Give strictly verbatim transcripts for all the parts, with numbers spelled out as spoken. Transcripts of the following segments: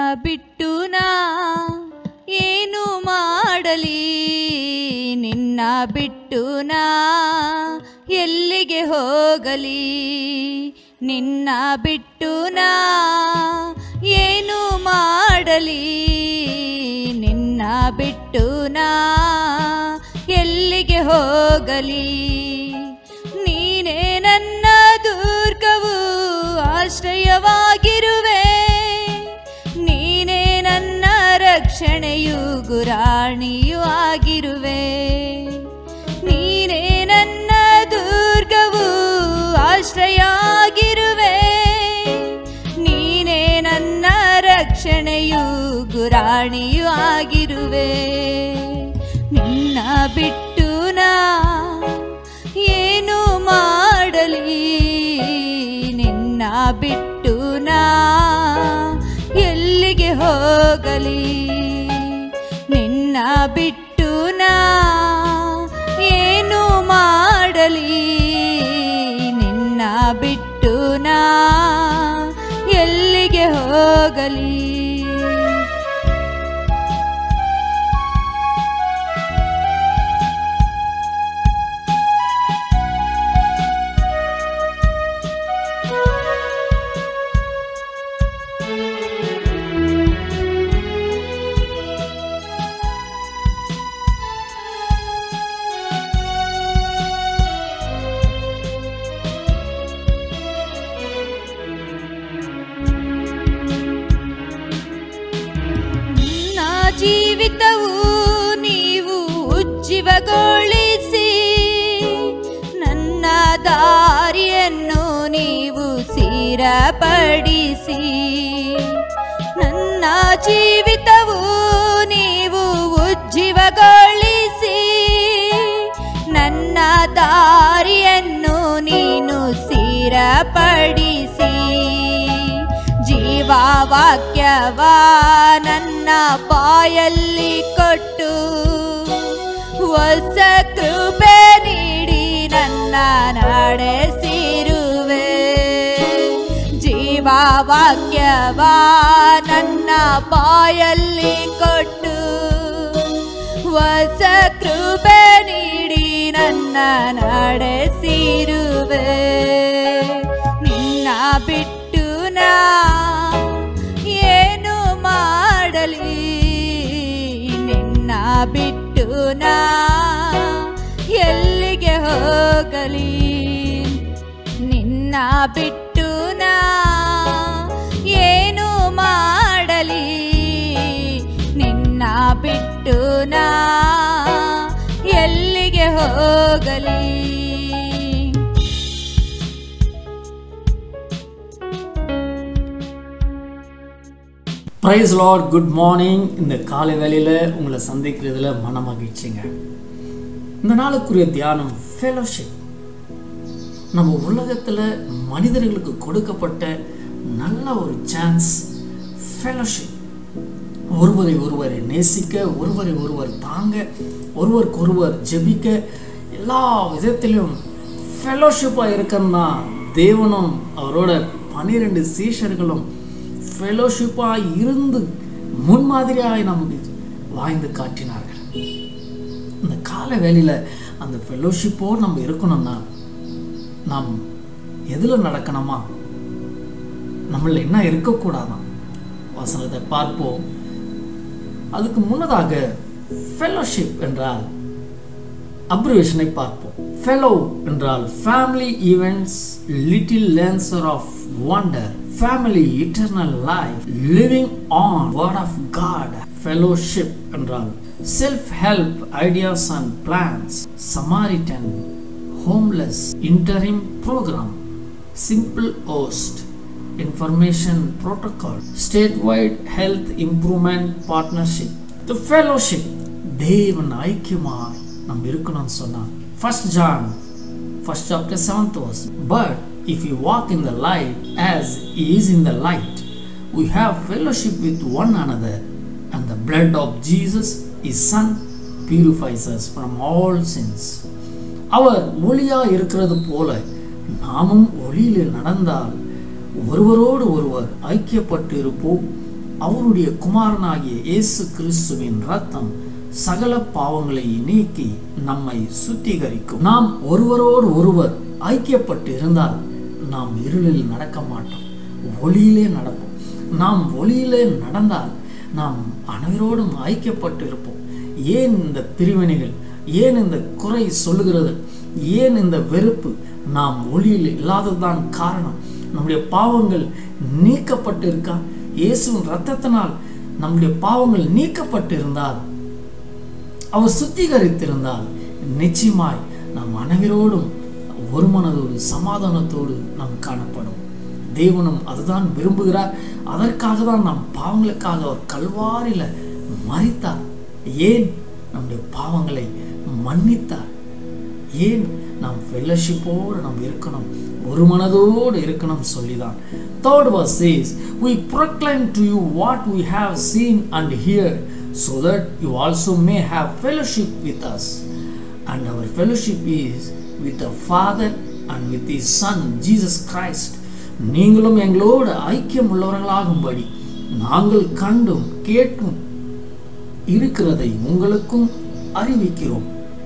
ಬಿಟ್ಟು ನಾ ಏನು ಮಾಡಲಿ, ನಿನ್ನ ಬಿಟ್ಟು ನಾ ಎಲ್ಲಿಗೆ ಹೋಗಲಿ, ನಿನ್ನ ಬಿಟ್ಟು ನಾ ಏನು ಮಾಡಲಿ, ನಿನ್ನ ಬಿಟ್ಟು ನಾ ಎಲ್ಲಿಗೆ ಹೋಗಲಿ. ನೀನೇ ನನ್ನ ದುರ್ಗವು ಆಶ್ರಯವಾಗಿರುವೆ, ನೀನೇ ನನ್ನ ರಕ್ಷಣೆಯು ಗುರಾಣಿಯೂ ಆಗಿರುವೆ. ನೀನೇ ನನ್ನ ದುರ್ಗವು ಆಶ್ರಯ ಆಗಿರುವೆ, ನೀನೇ ನನ್ನ ರಕ್ಷಣೆಯು ಗುರಾಣಿಯೂ ಆಗಿರುವೆ. ನಿನ್ನ ಬಿಟ್ಟು ನಾ ಏನು ಮಾಡಲಿ, ನಿನ್ನ ಬಿಟ್ಟು ನಾ ಎಲ್ಲಿಗೆ ಹೋಗಲಿ, ನಿನ್ನ ಬಿಟ್ಟು ನಾ ಏನು ಮಾಡಲಿ, ನಿನ್ನ ಬಿಟ್ಟು ನಾ ಎಲ್ಲಿಗೆ ಹೋಗಲಿ. ಜೀವಿತವು ನೀವು ಉಜ್ಜೀವಗೊಳಿಸಿ, ನನ್ನ ದಾರಿಯನ್ನು ನೀವು ಸ್ಥಿರಪಡಿಸಿ. ನನ್ನ ಜೀವಿತವು ನೀವು ಉಜ್ಜೀವಗೊಳಿಸಿ, ನನ್ನ ದಾರಿಯನ್ನು ನೀನು ಸ್ಥಿರಪಡಿಸಿ. ಜೀವವಾಕ್ಯವ ನನ್ನ ಬಾಯಲ್ಲಿ ಕೊಟ್ಟು, ಹೊಸ ಕೃಪೆ ನೀಡಿ ನನ್ನ ನಡೆಸಿರುವೆ. ಜೀವವಾಕ್ಯವ ನನ್ನ ಬಾಯಲ್ಲಿ ಕೊಟ್ಟು, ಹೊಸ ಕೃಪೆ ನೀಡಿ ನನ್ನ ನಡೆಸಿರುವೆ. ನಿನ್ನ ಬಿಟ್ಟು ನಾ ಏನು ಮಾಡಲಿ, ನಿನ್ನ ಬಿಟ್ಟು ನಾ ಎಲ್ಲಿಗೆ ಹೋಗಲಿ, ನಿನ್ನ ಬಿಟ್ಟು ನಾ ಏನು ಮಾಡಲಿ, ನಿನ್ನ ಬಿಟ್ಟು ನಾ ಎಲ್ಲಿಗೆ ಹೋಗಲಿ. Praise Lord, good morning. இந்த காலை வேளையில் உங்களை சந்திக்கிறதுல மன மகிழ்ச்சிங்க. இந்த நாளுக்குரிய தியானம் ஃபெலோஷிப். நம்ம உலகத்தில் மனிதர்களுக்கு கொடுக்கப்பட்ட நல்ல ஒரு சான்ஸ் ஃபெலோஷிப். ஒருவரை ஒருவரை நேசிக்க, ஒருவரை ஒருவர் தாங்க, ஒருவருக்கு ஒருவர் ஜெபிக்க, எல்லா விதத்திலும் ஃபெலோஷிப்பாக இருக்கன்னா தேவனும் அவரோட பன்னிரெண்டு சீஷர்களும் ஃபெலோஷிப்பாக இருந்து முன்மாதிரியாக நமக்கு வாழ்ந்து காட்டினார்கள். இந்த கால வேளையில் அந்த ஃபெலோஷிப்போடு நம்ம இருக்கணும்னா நாம் எதில் நடக்கணுமா, நம்மள என்ன இருக்கக்கூடாதான் வசனத்தை பார்ப்போம். அதுக்கு முன்னதாக ஃபெலோஷிப் என்றால் அப்ரிவேஷனை பார்ப்போம். ஃபெலோ என்றால் family events, little lancer of wonder, family, eternal life, living on word of God. Fellowship என்றால் self help ideas and plans, Samaritan, homeless, interim program, simple host, information protocol, statewide health improvement partnership. The fellowship தேவன் ஐக்கியமாய் நாம் இருக்கணும்னு சொன்னா First John first chapter seventh verse. But if you walk in the light as he is in the light, we have fellowship with one another, and the blood of Jesus his son purifies us from all sins. அவர் ஒளியா இருக்கிறது போல நாமும் ஒளியில் நடந்தால் ஒருவரோடு ஒருவர் ஐக்கியப்பட்டு இருப்போம், அவருடைய குமாரனாகிய இயேசு கிறிஸ்துவின் இரத்தம் சகல பாவங்களை நீக்கி நம்மை சுத்திகரிக்கும். நாம் ஒருவரோடு ஒருவர் ஐக்கியப்பட்டு இருந்தால் நாம் இருளில் நடக்க மாட்டோம், ஒளியிலே நடப்போம். நாம் ஒளியிலே நடந்தால் நாம் அனைவரோடும் ஐக்கியப்பட்டு இருப்போம். ஏன் இந்த பிரிவினைகள், ஏன் இந்த குறை சொல்லுகிறது, ஏன் இந்த வெறுப்பு? நாம் ஒளியில் இல்லாததுதான் காரணம். நம்முடைய பாவங்கள் நீக்கப்பட்டு இருக்கா? இயேசுவின் இரத்தத்தினால் நம்முடைய பாவங்கள் நீக்கப்பட்டு இருந்தால், அவர் சுத்திகரித்திருந்தால், நிச்சயமாய் நாம் அனைவரோடும் ஒரு மனதோடு சமாதானத்தோடு நாம் காணப்படும். தேவனும் அதுதான் விரும்புகிறார். அதற்காக தான் நம் பாவங்களுக்காக அவர் கல்வாரில மரித்தார். ஏன்? நம்முடைய பாவங்களை மன்னித்தார். ஏன்? நாம் ஃபெல்லோஷிப்போடு நாம் இருக்கணும், ஒரு மனதோடு இருக்கணும் சொல்லிதான். Third verse says, we proclaim to you what we have seen and heard, so that you also may have fellowship with us. And our fellowship is with the Father and with His Son Jesus Christ. நீங்களும் எங்களோடு ஐக்கியம் உள்ளவர்களாகும்படி நாங்கள் கண்டும் கேட்டும் இருக்கிறதை உங்களுக்கும் அறிவிக்கிறோம்.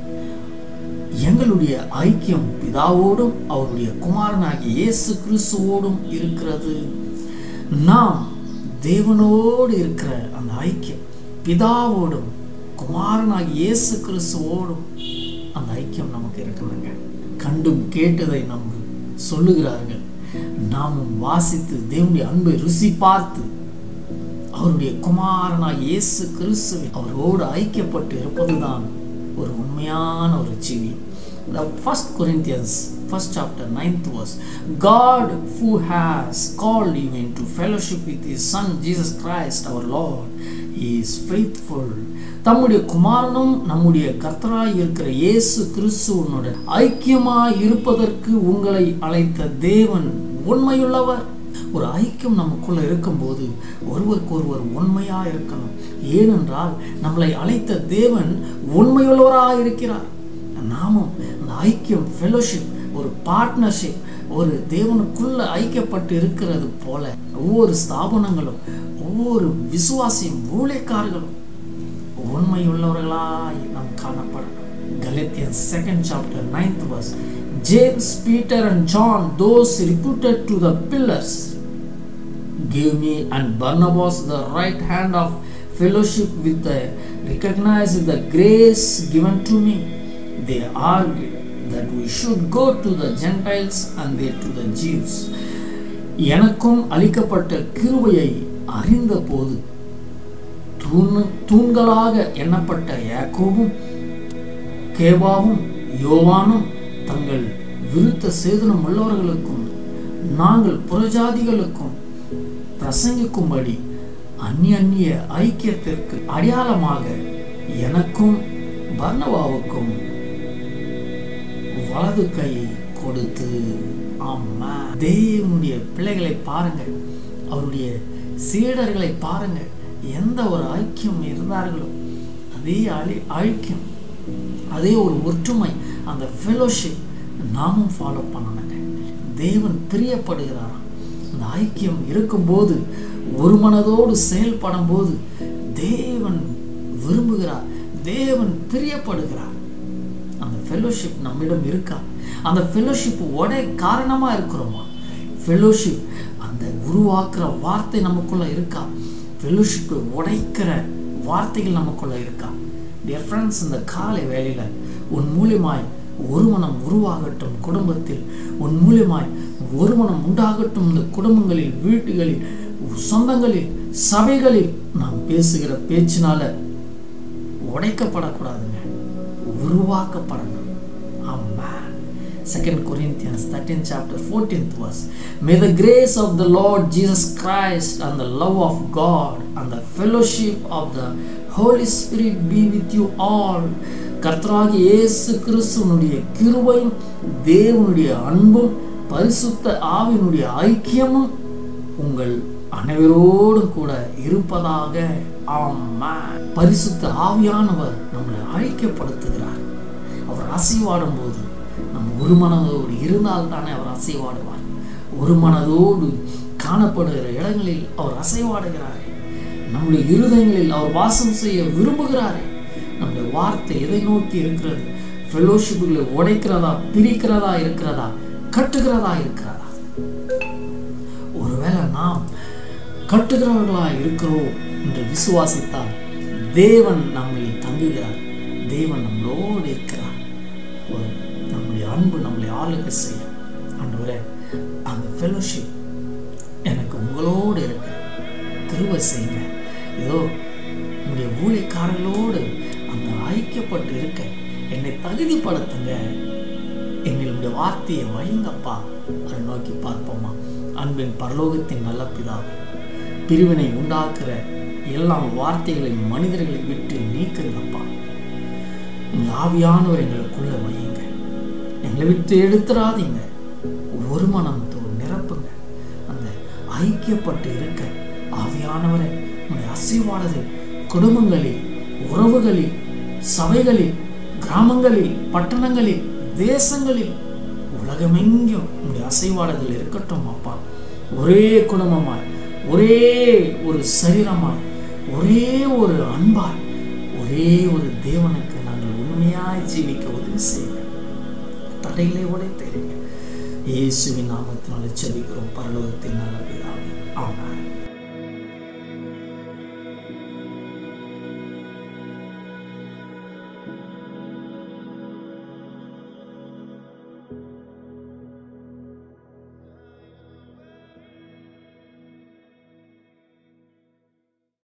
எங்களுடைய ஐக்கியம் பிதாவோடும் அவருடைய குமாரனாகிய இயேசு கிறிஸ்துவோடும் இருக்கிறது. நாம் தேவனோடு இருக்கிற அந்த ஐக்கியம், பிதாவோடும் குமாரனாகிய இயேசு கிறிஸ்துவோடும் அந்த ஐக்கியம் நமக்கு இருக்கணுங்க. கண்டும் கேட்டதை நமக்கு சொல்லுகிறார்கள். நாமும் வாசித்து தேவனுடைய அன்பை ருசி பார்த்து அவருடைய குமாரனாகிய இயேசு கிறிஸ்துவை அவரோடு ஐக்கியப்பட்டு இருப்பதுதான் ஒரு உண்மையான ஒரு ஜீவியம். First Corinthians first chapter ninth verse, God who has called you into fellowship with His Son Jesus Christ our Lord is faithful. தம்முடைய குமாரனும் நம்முடைய கர்த்தராய் இருக்கிற இயேசு கிறிஸ்துவுடன் ஐக்கியமாய் இருப்பதற்கு உங்களை அழைத்த தேவன் உண்மையுள்ளவர். ஒரு ஐக்கியம் நமக்குள்ள இருக்கும்போது ஒருவருக்கு ஒருவர் உண்மையா இருக்கணும். ஏனென்றால் நம்மளை அழைத்த தேவன் உண்மையுள்ளவராக இருக்கிறார். நாமும் அந்த ஐக்கியம், ஃபெலோஷிப், ஒரு பார்ட்னர்ஷிப், ஒரு தேவனுக்குள்ள ஐக்கியப்பட்டு இருக்கிறது போல ஒவ்வொரு ஸ்தாபனங்களும் ஒவ்வொரு விசுவாசியும் ஊழியக்காரர்களும் உண்மையுள்ளவர்களாய் நாம் காணப்படணும். Galatians second chapter ninth verse, James, Peter and John, those reputed to the pillars, gave me and Barnabas the right hand of fellowship with the recognize the grace given to me. They argued that we should go to the Gentiles and they to the Jews. எனக்கும் அளிக்கப்பட்ட கிருபையை அறிந்த போது தூண்களாக எண்ணப்பட்ட யாக்கோபும் கேபாவும் யோவானும் தங்கள் விருத்த சேதனம் உள்ளவர்களுக்கும் நாங்கள் புறஜாதிகளுக்கும் பிரசங்கிக்கும்படி அந்நிய ஐக்கியத்திற்கு அடையாளமாக எனக்கும் பர்னபாவுக்கும் வலது கையை கொடுத்து. ஆமா, தேவனுடைய பிள்ளைகளை பாருங்க, அவருடைய சீடர்களை பாருங்க, எந்த ஒரு ஐக்கியம் இருந்தார்களோ அதே அழி ஐக்கியம் அதே ஒரு ஒற்றுமை, அந்த ஃபெலோஷிப் நாமும் ஃபாலோ பண்ணணுங்க. தேவன் பிரியப்படுகிறார். அந்த ஐக்கியம் இருக்கும்போது, ஒரு மனதோடு செயல்படும் போது தேவன் விரும்புகிறார், தேவன் பிரியப்படுகிறார். அந்த ஃபெலோஷிப் நம்மிடம் இருக்கா? அந்த ஃபெலோஷிப் உடைய காரணமா இருக்கிறோமா? ஃபெலோஷிப் அந்த உருவாக்குற வார்த்தை நமக்குள்ள இருக்கா? ஃபெலோஷிப்பை உடைக்கிற வார்த்தைகள் நமக்குள்ள இருக்கா? டியர் ஃப்ரெண்ட்ஸ், இந்த காலை வேளையில உன் மூலியமாய் ஒரு மனம் உருவாகட்டும். குடும்பத்தில் உன் மூலியமாய் ஒரு மனம் உண்டாகட்டும். இந்த குடும்பங்களில், வீட்டுகளில், சொந்தங்களில், சபைகளில் நாம் பேசுகிற பேச்சினால உடைக்கப்படக்கூடாதுங்க, உருவாக்கப்படணும். ஆமென். Second Corinthians thirteenth chapter fourteenth verse, may the grace of the Lord Jesus Christ and the love of God and the fellowship of the Holy Spirit be with you all. கர்த்தராகிய இயேசு கிறிஸ்துவினுடைய கிருபையும் தேவனுடைய அன்பும் பரிசுத்த ஆவியினுடைய ஐக்கியமும் உங்கள் அனைவரோடும் கூட இருப்பதாக. ஆமென். பரிசுத்த ஆவியானவர் நம்மளை ஐக்கியப்படுத்துகிறார். அவர் அசைவாடும் போது நம்ம ஒரு மனதோடு இருந்தால் தானே அவர் அசைவாடுவார். ஒரு மனதோடு காணப்படுகிற இடங்களில் அவர் அசைவாடுகிறார். நம்முடைய இருதயங்களில் அவர் வாசம் செய்ய விரும்புகிறாரே. நம்முடைய வார்த்தை எதை நோக்கி இருக்கிறது? ஃபெலோஷிப்புகளை உடைக்கிறதா, பிரிக்கிறதா இருக்கிறதா, கட்டுகிறதா இருக்கிறதா? ஒருவேளை நாம் கட்டுகிறவர்களா இருக்கிறோம் என்று விசுவாசித்தால் தேவன் நம்மில் தங்குகிறார். தேவன் நம்மளோடு இருக்கிறார். நம்முடைய அன்பு நம்மளை ஆளுகை செய்யும். ஆண்டவரே, அந்த ஃபெலோஷிப் எனக்கு உங்களோடு இருக்க கிருபை செய்யுங்க. ஏதோ உங்களுடைய ஊழியக்காரர்களோடு அந்த ஐக்கியப்பட்டு இருக்க என்னை தகுதிப்படுத்துங்க. எங்களுடைய வார்த்தையை வழிங்கப்பா. அதை நோக்கி பார்ப்போமா? அன்பின் பரலோகத்தின் நல்ல பிதாவே, பிரிவினை உண்டாக்குற எல்லா வார்த்தைகளையும் மனிதர்களை விட்டு நீக்குங்கப்பா. உங்க ஆவியானவர் எங்களுக்குள்ள வையுங்க. எங்களை விட்டு எடுத்துறாதீங்க. ஒரு மனத்தோ நிரப்புங்க. அந்த ஐக்கியப்பட்டு இருக்க ஆவியானவரை உங்களுடைய ஆசீர்வாதத்தில் குடும்பங்களில், உறவுகளில், சபைகளில், கிராமங்களில், பட்டணங்களில், தேசங்களில், உலகமெங்கும் உங்களுடைய ஆசீர்வாதத்தில் இருக்கட்டும் அப்பா. ஒரே குடும்பமாய், ஒரே ஒரு சரீரமாய், ஒரே ஒரு அன்பாய், ஒரே ஒரு தேவனுக்கு நாங்கள் உண்மையாய் ஜீவிக்க உதவி செய்யுங்க. தடைகளை உடைத்தீங்க. இயேசுவின் நாமத்தினால ஜெபிக்கிறோம் பரலோகத்தின் நல்ல